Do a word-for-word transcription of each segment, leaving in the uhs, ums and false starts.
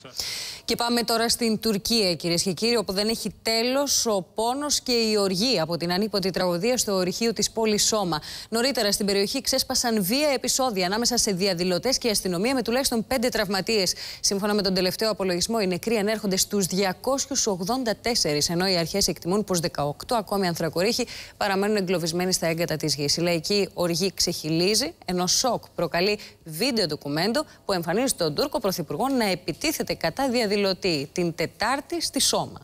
Και πάμε τώρα στην Τουρκία, κυρίες και κύριοι, όπου δεν έχει τέλος ο πόνος και η οργή από την ανίποτη τραγωδία στο ορυχείο της πόλης Σώμα. Νωρίτερα στην περιοχή ξέσπασαν βία επεισόδια ανάμεσα σε διαδηλωτές και αστυνομία με τουλάχιστον πέντε τραυματίες. Σύμφωνα με τον τελευταίο απολογισμό, οι νεκροί ανέρχονται στους διακόσιους ογδόντα τέσσερα, ενώ οι αρχές εκτιμούν πως δεκαοκτώ ακόμη ανθρακορίχοι παραμένουν εγκλωβισμένοι στα έγκατα της γης. Η λαϊκή οργή ξεχυλίζει, ενώ σοκ προκαλεί βίντεο ντοκουμέντο που εμφανίζει τον Τούρκο Πρωθυπουργό να επιτίθεται κατά διαδηλωτή την Τετάρτη στη Σώμα.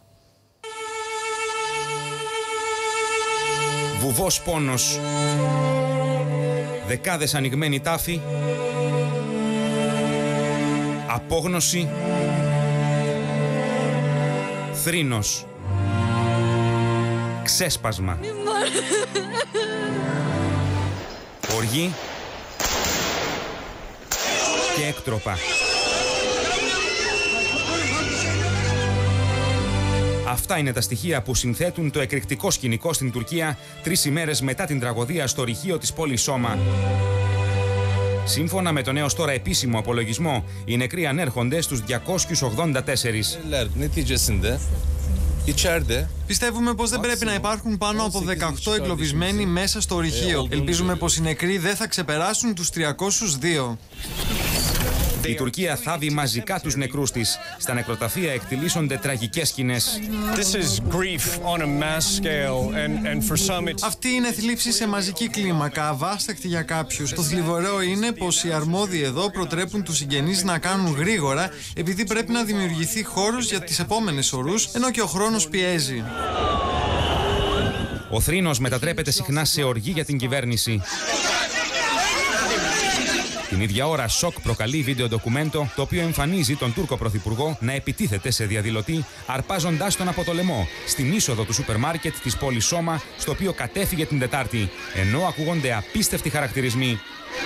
Βουβός πόνος, δεκάδες ανοιγμένοι τάφοι, απόγνωση, θρήνος, ξέσπασμα, οργή και έκτροπα. Αυτά είναι τα στοιχεία που συνθέτουν το εκρηκτικό σκηνικό στην Τουρκία τρεις ημέρες μετά την τραγωδία στο ορυχείο της πόλης Σώμα. Σύμφωνα με τον έως τώρα επίσημο απολογισμό, οι νεκροί ανέρχονται στους διακόσιους ογδόντα τέσσερα. Πιστεύουμε πως δεν πρέπει να υπάρχουν πάνω από δεκαοκτώ εγκλωβισμένοι μέσα στο ορυχείο. Ελπίζουμε πως οι νεκροί δεν θα ξεπεράσουν τους τριακόσιους δύο. Η Τουρκία θάβει μαζικά τους νεκρούς της. Στα νεκροταφεία εκτιλήσονται τραγικές σκηνές. Αυτή είναι θλίψη σε μαζική κλίμακα, αβάσταχτη για κάποιους. Το θλιβερό είναι πως οι αρμόδιοι εδώ προτρέπουν τους συγγενείς να κάνουν γρήγορα, επειδή πρέπει να δημιουργηθεί χώρος για τις επόμενες ωρούς, ενώ και ο χρόνος πιέζει. Ο θρήνος μετατρέπεται συχνά σε οργή για την κυβέρνηση. Την ίδια ώρα, σοκ προκαλεί βίντεο ντοκουμέντο, το οποίο εμφανίζει τον Τούρκο Πρωθυπουργό να επιτίθεται σε διαδηλωτή, αρπάζοντάς τον από το λαιμό στην είσοδο του σούπερ μάρκετ της πόλης Σώμα, στο οποίο κατέφυγε την Τετάρτη, ενώ ακούγονται απίστευτοι χαρακτηρισμοί.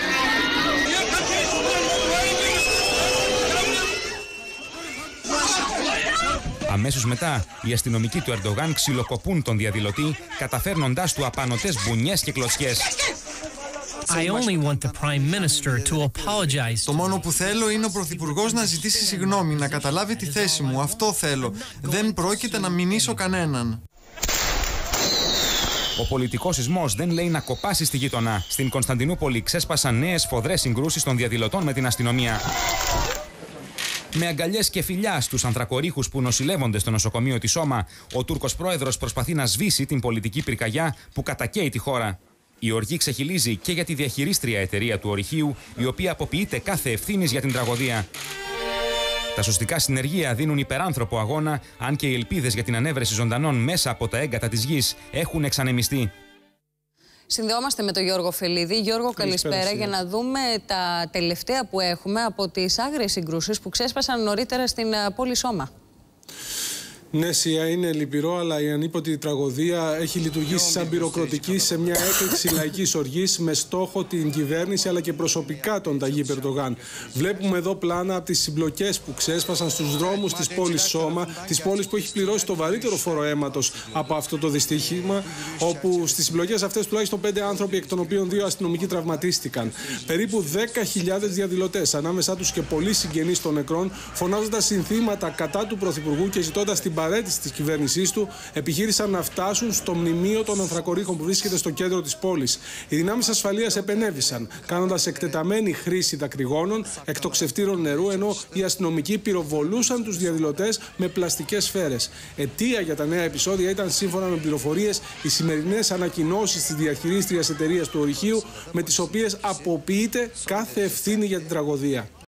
Αμέσως μετά, οι αστυνομικοί του Ερντογάν ξυλοκοπούν τον διαδηλωτή, καταφέρνοντάς του απανωτές μπουνιές και κλωτσιές. I only want the Prime Minister to apologize. Το μόνο που θέλω είναι ο Πρωθυπουργός να ζητήσει συγγνώμη, να καταλάβει τη θέση μου. Αυτό θέλω. Δεν πρόκειται να μηνύσω κανέναν. Ο πολιτικός σεισμός δεν λέει να κοπάσει στη γείτονα. Στην Κωνσταντινούπολη ξέσπασαν νέες σφοδρές συγκρούσεις των διαδηλωτών με την αστυνομία. Με αγκαλιές και φιλιά στους ανθρακορίχους που νοσηλεύονται στο νοσοκομείο της Σώμα, ο Τούρκος πρόεδρος προσπαθεί να σβήσει την πολιτική πυρκαγιά που κατακαίει τη χώρα. Η οργή ξεχυλίζει και για τη διαχειρίστρια εταιρεία του ορυχείου, η οποία αποποιείται κάθε ευθύνης για την τραγωδία. Τα σωστικά συνεργεία δίνουν υπεράνθρωπο αγώνα, αν και οι ελπίδες για την ανέβρεση ζωντανών μέσα από τα έγκατα της γης έχουν εξανεμιστεί. Συνδεόμαστε με τον Γιώργο Φελίδη. Γιώργο, καλησπέρα, καλησπέρα για να δούμε τα τελευταία που έχουμε από τις άγριες συγκρούσεις που ξέσπασαν νωρίτερα στην πόλη Σώμα. Ναι, Σία, είναι λυπηρό, αλλά η ανίποτη τραγωδία έχει λειτουργήσει σαν πυροκροτική σε μια έκρηξη λαϊκής οργής με στόχο την κυβέρνηση αλλά και προσωπικά τον Ταγίπ Ερντογάν. Βλέπουμε εδώ πλάνα από τις συμπλοκές που ξέσπασαν στους δρόμους της πόλης Σώμα, της πόλης που έχει πληρώσει το βαρύτερο φόρο αίματος από αυτό το δυστύχημα, όπου στις συμπλοκές αυτές τουλάχιστον πέντε άνθρωποι, εκ των οποίων δύο αστυνομικοί τραυματίστηκαν. Περίπου δέκα χιλιάδες διαδηλωτές, ανάμεσά τους και πολλοί συγγενείς των νεκρών, φωνάζοντας συνθήματα κατά του Πρωθυπουργού και ζητώντας την παρέτηση της κυβέρνησής του, επιχείρησαν να φτάσουν στο μνημείο των ανθρακορίχων που βρίσκεται στο κέντρο της πόλης. Οι δυνάμεις ασφαλείας επενέβησαν, κάνοντας εκτεταμένη χρήση δακρυγόνων, εκτοξευτήρων νερού, ενώ οι αστυνομικοί πυροβολούσαν τους διαδηλωτές με πλαστικές σφαίρες. Αιτία για τα νέα επεισόδια ήταν, σύμφωνα με πληροφορίες, οι σημερινές ανακοινώσεις της διαχειρίστριας εταιρείας του ορυχείου, με τις οποίες αποποιείται κάθε ευθύνη για την τραγωδία.